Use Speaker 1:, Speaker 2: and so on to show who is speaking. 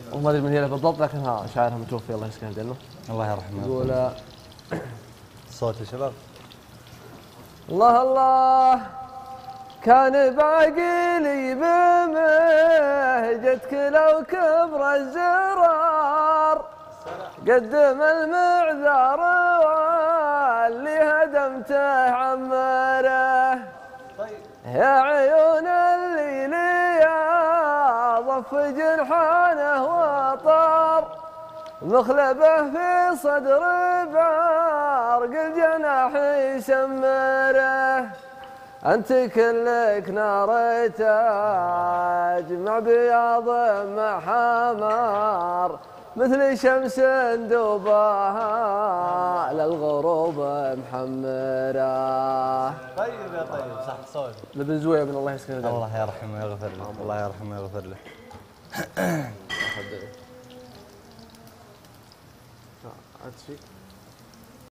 Speaker 1: وما ادري من هي بالضبط لكنها شاعرها متوفي الله يسكنه الجنه.
Speaker 2: الله يرحمه.
Speaker 1: يقول
Speaker 2: صوت يا شباب.
Speaker 1: الله الله كان باقي لي بمهجتك لو كبر الزرار، قدم المعذار واللي هدمته عمره. يا عيون الليل يا ضف جنحانه وطار، مخلبه في صدر بعرق الجناح يسمره. أنت كلك نار تجمع بياض مع حمار، مثل شمس دوبها للغروب محمره.
Speaker 2: طيب يا طيب صح صوت.
Speaker 1: لابن زوية من الله يسكنه الجنة.
Speaker 2: الله يرحمه ويغفر له. الله يرحمه ويغفر له.
Speaker 1: عاد شيء